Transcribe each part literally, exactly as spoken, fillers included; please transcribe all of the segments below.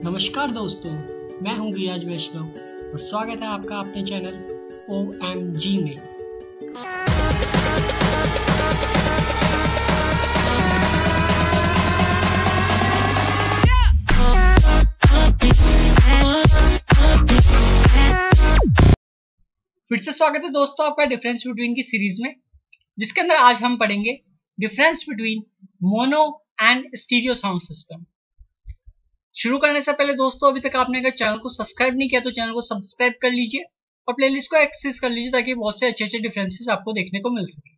नमस्कार दोस्तों, मैं हूं गिरिराज वैष्णव और स्वागत है आपका अपने चैनल ओ एम जी में। फिर से स्वागत है दोस्तों आपका डिफरेंस बिटवीन की सीरीज में, जिसके अंदर आज हम पढ़ेंगे difference between mono and stereo sound system. शुरू करने से पहले दोस्तों, अभी तक आपने अगर चैनल को सब्सक्राइब नहीं किया तो चैनल को सब्सक्राइब कर लीजिए और प्लेलिस्ट को एक्सेस कर लीजिए ताकि बहुत से अच्छे अच्छे डिफरेंसेस आपको देखने को मिल सके।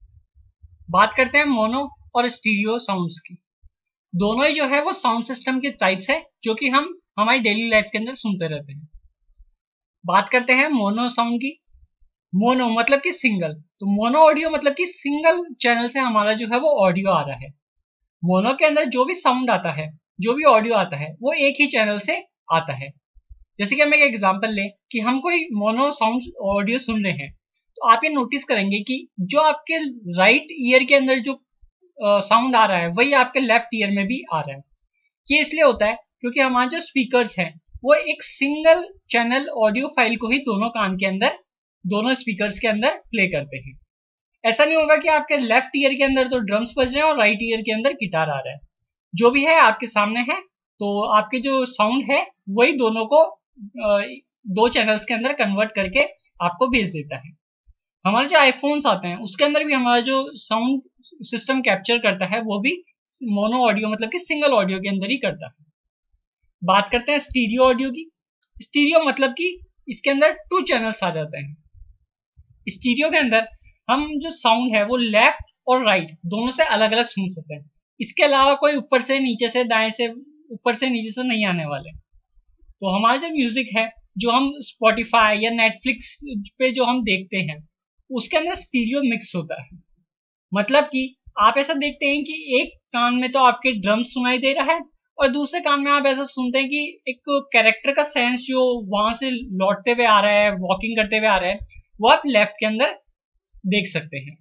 बात करते हैं मोनो और स्टीरियो साउंड्स की। दोनों ही जो है वो साउंड सिस्टम के टाइप्स है जो कि हम हमारी डेली लाइफ के अंदर सुनते रहते हैं। बात करते हैं मोनो साउंड की। मोनो मतलब कि सिंगल, तो मोनो ऑडियो मतलब कि सिंगल चैनल से हमारा जो है वो ऑडियो आ रहा है। मोनो के अंदर जो भी साउंड आता है, जो भी ऑडियो आता है, वो एक ही चैनल से आता है। जैसे कि हम एक एग्जांपल लें कि हम कोई मोनो साउंड ऑडियो सुन रहे हैं, तो आप ये नोटिस करेंगे कि जो आपके राइट ईयर के अंदर जो साउंड आ रहा है वही आपके लेफ्ट ईयर में भी आ रहा है। ये इसलिए होता है क्योंकि हमारे जो स्पीकर्स हैं वो एक सिंगल चैनल ऑडियो फाइल को ही दोनों कान के अंदर, दोनों स्पीकर्स के अंदर प्ले करते हैं। ऐसा नहीं होगा कि आपके लेफ्ट ईयर के अंदर तो ड्रम्स बज रहे हैं और राइट ईयर के अंदर गिटार आ रहा है। जो भी है आपके सामने है, तो आपके जो साउंड है वही दोनों को दो चैनल्स के अंदर कन्वर्ट करके आपको भेज देता है। हमारे जो आईफोन्स आते हैं उसके अंदर भी हमारा जो साउंड सिस्टम कैप्चर करता है वो भी मोनो ऑडियो मतलब कि सिंगल ऑडियो के अंदर ही करता है। बात करते हैं स्टीरियो ऑडियो की। स्टीरियो मतलब कि इसके अंदर टू चैनल्स आ जाते हैं। स्टीरियो के अंदर हम जो साउंड है वो लेफ्ट और राइट दोनों से अलग अलग सुन सकते हैं। इसके अलावा कोई ऊपर से नीचे से, दाएं से ऊपर से नीचे से नहीं आने वाले। तो हमारा जो म्यूजिक है जो हम स्पॉटिफाई या नेटफ्लिक्स पे जो हम देखते हैं उसके अंदर स्टीरियो मिक्स होता है। मतलब कि आप ऐसा देखते हैं कि एक कान में तो आपके ड्रम्स सुनाई दे रहा है और दूसरे कान में आप ऐसा सुनते हैं कि एक कैरेक्टर का सेंस जो वहां से लौटते हुए आ रहा है, वॉकिंग करते हुए आ रहा है, वो आप लेफ्ट के अंदर देख सकते हैं।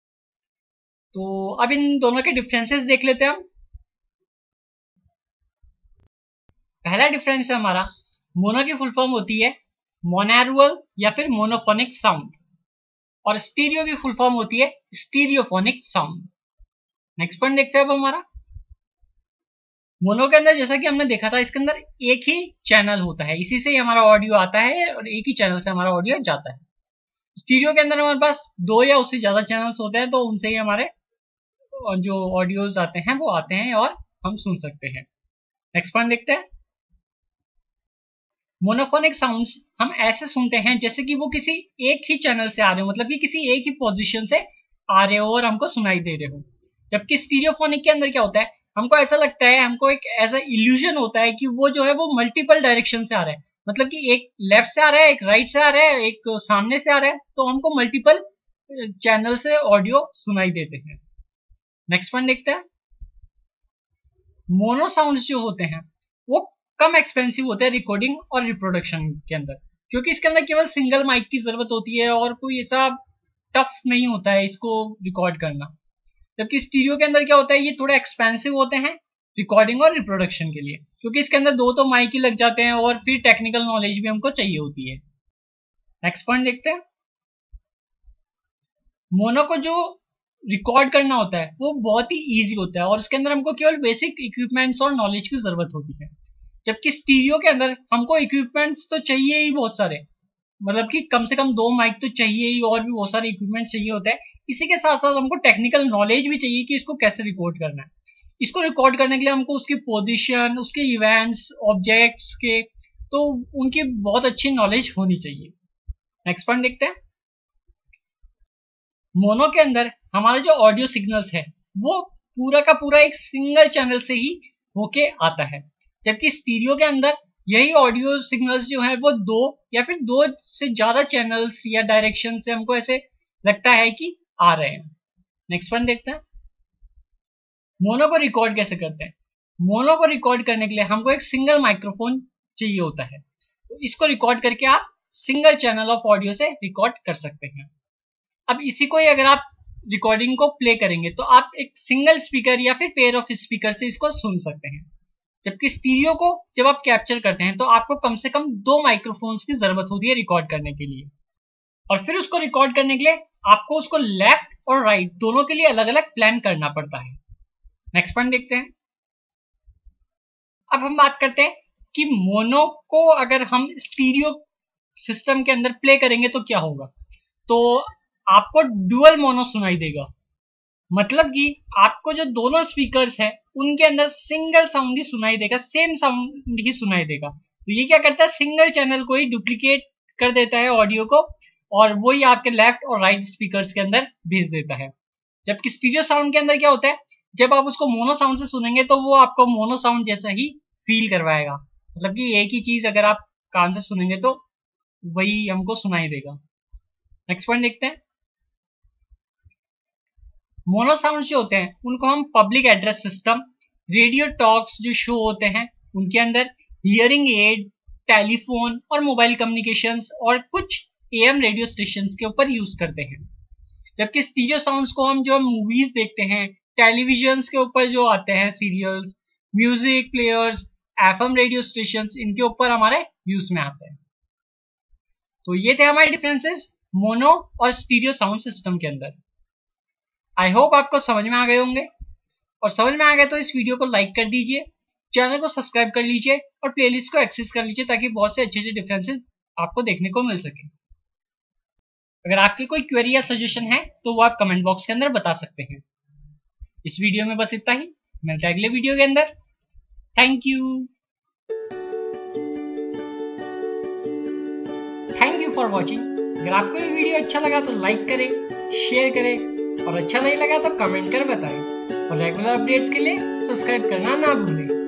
तो अब इन दोनों के डिफरेंसेस देख लेते हैं हम। पहला डिफरेंस है हमारा, मोनो की फुल फॉर्म होती है मोनैरुअल या फिर मोनोफोनिक साउंड, और स्टीरियो की फुल फॉर्म होती है स्टीरियोफोनिक साउंड। नेक्स्ट पॉइंट देखते हैं अब हमारा। मोनो के अंदर जैसा कि हमने देखा था, इसके अंदर एक ही चैनल होता है, इसी से ही हमारा ऑडियो आता है और एक ही चैनल से हमारा ऑडियो जाता है। स्टीरियो के अंदर हमारे पास दो या उससे ज्यादा चैनल्स होते हैं, तो उनसे ही हमारे जो ऑडियोज आते हैं वो आते हैं और हम सुन सकते हैं। नेक्स्ट पॉइंट देखते हैं। मोनोफोनिक साउंड्स हम ऐसे सुनते हैं जैसे कि वो किसी एक ही चैनल से आ रहे हो, मतलब कि किसी एक ही पोजीशन से आ रहे हो और हमको सुनाई दे रहे हो। जबकि स्टीरियोफोनिक के अंदर क्या होता है, हमको ऐसा लगता है, हमको एक ऐसा इल्यूजन होता है कि वो जो है वो मल्टीपल डायरेक्शन से आ रहा है, मतलब कि एक लेफ्ट से आ रहा है, एक राइट से आ रहा है, एक सामने से आ रहा है, तो हमको मल्टीपल चैनल से ऑडियो सुनाई देते हैं। नेक्स्ट पॉइंट देखते हैं। मोनो साउंड्स जो होते हैं वो कम एक्सपेंसिव होते हैं रिकॉर्डिंग और रिप्रोडक्शन के अंदर, क्योंकि इसके अंदर केवल सिंगल माइक की जरूरत होती है और कोई ऐसा टफ नहीं होता है इसको रिकॉर्ड करना। जबकि स्टीरियो के अंदर क्या होता है, ये थोड़ा एक्सपेंसिव होते हैं रिकॉर्डिंग और रिप्रोडक्शन के लिए, क्योंकि इसके अंदर दो तो माइक ही लग जाते हैं और फिर टेक्निकल नॉलेज भी हमको चाहिए होती है। नेक्स्ट पॉइंट देखते हैं। मोनो को जो रिकॉर्ड करना होता है वो बहुत ही इजी होता है और इसके अंदर हमको केवल बेसिक इक्विपमेंट्स और नॉलेज की जरूरत होती है। जबकि स्टीरियो के अंदर हमको इक्विपमेंट्स तो चाहिए ही बहुत सारे, मतलब कि कम से कम दो माइक तो चाहिए ही और भी बहुत सारे इक्विपमेंट्स चाहिए होते हैं। इसी के साथ साथ हमको टेक्निकल नॉलेज भी चाहिए कि इसको कैसे रिकॉर्ड करना है। इसको रिकॉर्ड करने के लिए हमको उसकी पोजीशन, उसके इवेंट्स, ऑब्जेक्ट्स के, तो उनकी बहुत अच्छी नॉलेज होनी चाहिए। नेक्स्ट पॉइंट देखते हैं। मोनो के अंदर हमारा जो ऑडियो सिग्नल्स है वो पूरा का पूरा एक सिंगल चैनल से ही होके आता है, जबकि स्टीरियो के अंदर यही ऑडियो सिग्नल्स जो है वो दो या फिर दो से ज्यादा चैनल्स या डायरेक्शन से हमको ऐसे लगता है कि आ रहे हैं। नेक्स्ट पॉइंट देखते हैं। मोनो को रिकॉर्ड कैसे करते हैं। मोनो को रिकॉर्ड करने के लिए हमको एक सिंगल माइक्रोफोन चाहिए होता है, तो इसको रिकॉर्ड करके आप सिंगल चैनल ऑफ ऑडियो से रिकॉर्ड कर सकते हैं। अब इसी को ही अगर आप रिकॉर्डिंग को प्ले करेंगे तो आप एक सिंगल स्पीकर या फिर पेयर ऑफ स्पीकर से इसको सुन सकते हैं। जबकि स्टीरियो को जब आप कैप्चर करते हैं तो आपको कम से कम दो माइक्रोफोन्स की जरूरत होती है रिकॉर्ड करने के लिए, और फिर उसको रिकॉर्ड करने के लिए आपको उसको लेफ्ट और राइट दोनों के लिए अलग अलग प्लान करना पड़ता है। नेक्स्ट पॉइंट देखते हैं। अब हम बात करते हैं कि मोनो को अगर हम स्टीरियो सिस्टम के अंदर प्ले करेंगे तो क्या होगा। तो आपको डुअल मोनो सुनाई देगा, मतलब कि आपको जो दोनों स्पीकर्स हैं उनके अंदर सिंगल साउंड ही सुनाई देगा, सेम साउंड ही सुनाई देगा। तो ये क्या करता है, सिंगल चैनल को ही डुप्लीकेट कर देता है ऑडियो को, और वही आपके लेफ्ट और राइट स्पीकर्स के अंदर भेज देता है। जबकि स्टीरियो साउंड के अंदर क्या होता है, जब आप उसको मोनो साउंड से सुनेंगे तो वो आपको मोनो साउंड जैसा ही फील करवाएगा, मतलब कि एक ही चीज अगर आप कान से सुनेंगे तो वही हमको सुनाई देगा। नेक्स्ट पॉइंट देखते हैं। मोनो साउंड जो होते हैं उनको हम public address system, radio talks जो शो होते हैं उनके अंदर, हियरिंग एड, टेलीफोन और मोबाइल कम्युनिकेशंस और कुछ एएम रेडियो स्टेशंस के ऊपर यूज करते हैं। जबकि स्टीरियो साउंड्स को हम जो मूवीज देखते हैं, टेलीविजन के ऊपर जो आते हैं serials, music players, FM radio stations, इनके ऊपर हमारे यूज में आते हैं। तो ये थे हमारे डिफरेंसेस मोनो और स्टीरियो साउंड सिस्टम के अंदर। आई होप आपको समझ में आ गए होंगे, और समझ में आ गए तो इस वीडियो को लाइक कर दीजिए, चैनल को सब्सक्राइब कर लीजिए और प्लेलिस्ट को एक्सेस कर लीजिए ताकि बहुत से अच्छे अच्छे डिफरेंसेस आपको देखने को मिल सके। अगर आपकी कोई क्वेरी या सजेशन है तो वो आप कमेंट बॉक्स के अंदर बता सकते हैं। इस वीडियो में बस इतना ही, मिलते हैं अगले वीडियो के अंदर। Thank you thank you for watching. अगर आपको ये वीडियो अच्छा लगा तो लाइक करें, शेयर करें, और अच्छा नहीं लगा तो कमेंट कर बताएं, और रेगुलर अपडेट्स के लिए सब्सक्राइब करना ना भूलें।